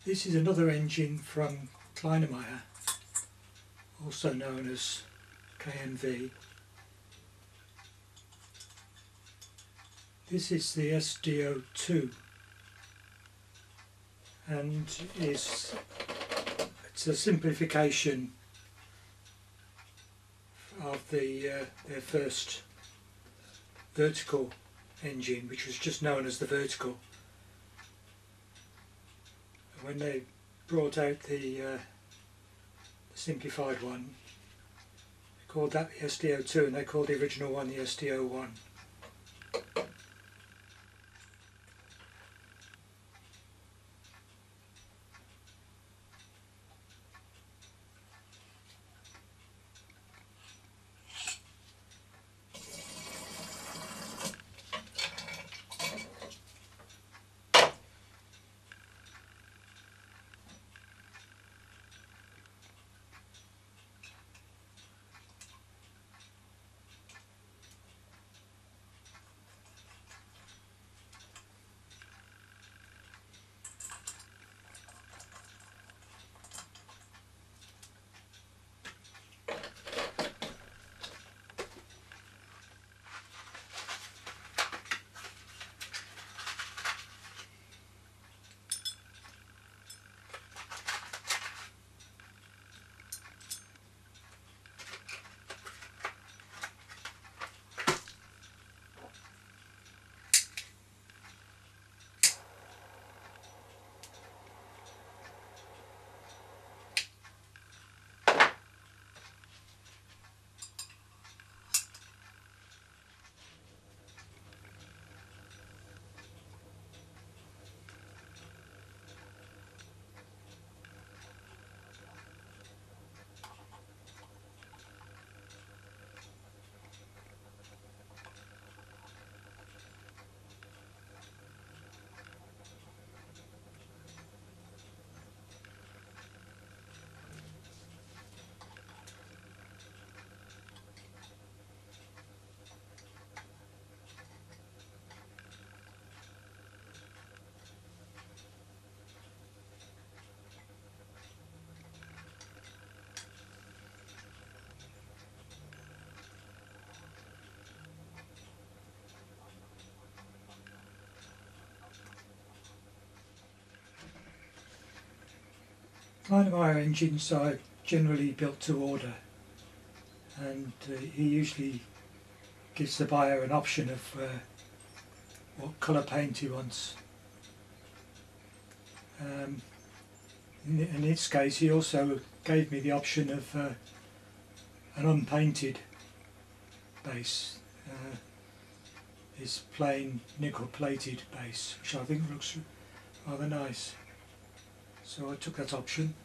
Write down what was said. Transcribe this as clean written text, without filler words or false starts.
This is another engine from Kleinemeier, also known as KMV. This is the SD02 and it's a simplification of their first vertical engine, which was just known as the vertical. When they brought out the simplified one, they called that the SD02 and they called the original one the SD01. Kleinemeier engines are generally built to order, and he usually gives the buyer an option of what colour paint he wants. In this case he also gave me the option of an unpainted base, this plain nickel plated base, which I think looks rather nice. So I took that option.